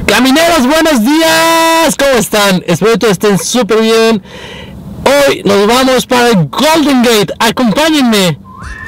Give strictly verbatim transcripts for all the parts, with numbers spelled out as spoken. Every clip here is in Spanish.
Camineros, buenos días, ¿cómo están? Espero que todos estén súper bien. Hoy nos vamos para el Golden Gate, acompáñenme.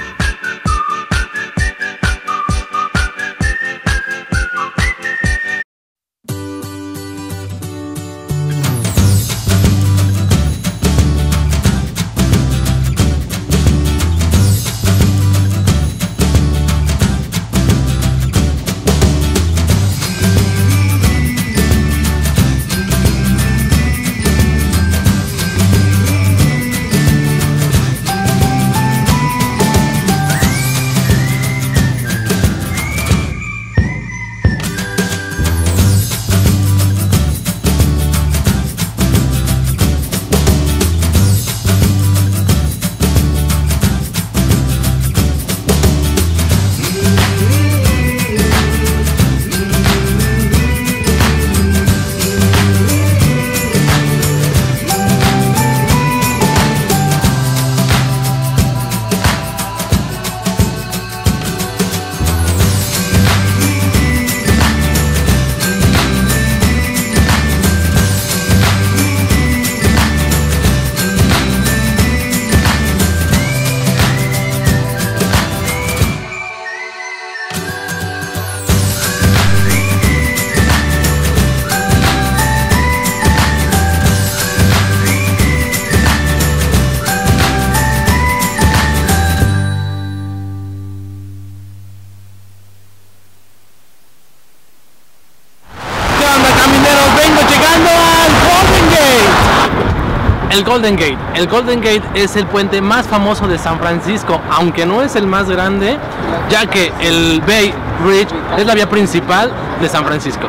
El Golden Gate. El Golden Gate es el puente más famoso de San Francisco, aunque no es el más grande, ya que el Bay Bridge es la vía principal de San Francisco.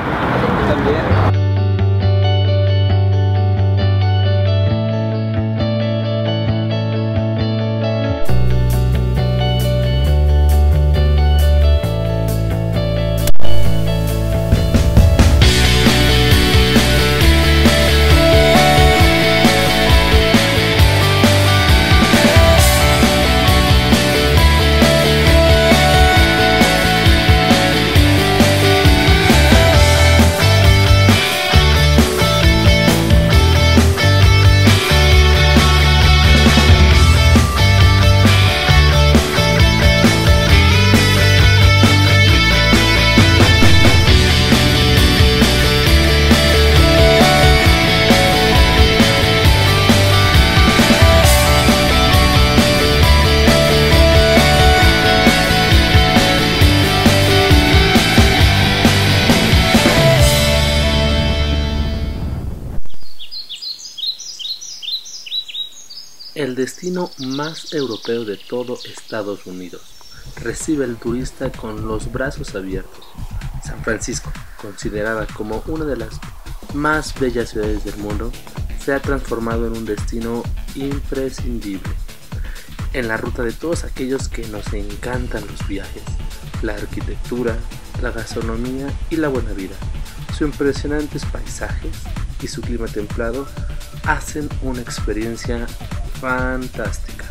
El destino más europeo de todo Estados Unidos recibe al turista con los brazos abiertos. San Francisco, considerada como una de las más bellas ciudades del mundo, se ha transformado en un destino imprescindible en la ruta de todos aquellos que nos encantan los viajes, la arquitectura, la gastronomía y la buena vida. Sus impresionantes paisajes y su clima templado hacen una experiencia fantástica.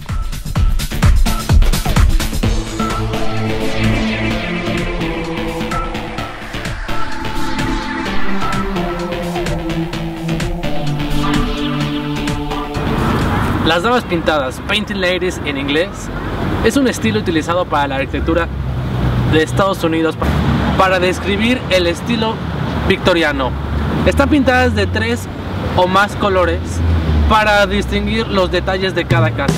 Las damas pintadas, Painted Ladies en inglés, es un estilo utilizado para la arquitectura de Estados Unidos para describir el estilo victoriano. Están pintadas de tres o más colores para distinguir los detalles de cada casa.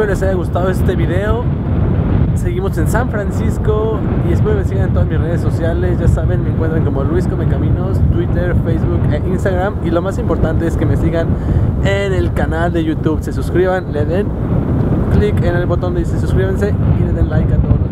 espero les haya gustado este video. Seguimos en San Francisco y espero me sigan en todas mis redes sociales. Ya saben, me encuentran como Luis Comecaminos, Twitter, Facebook e Instagram. Y lo más importante es que me sigan en el canal de YouTube. Se suscriban, le den clic en el botón de dice suscríbanse y le den like a todos los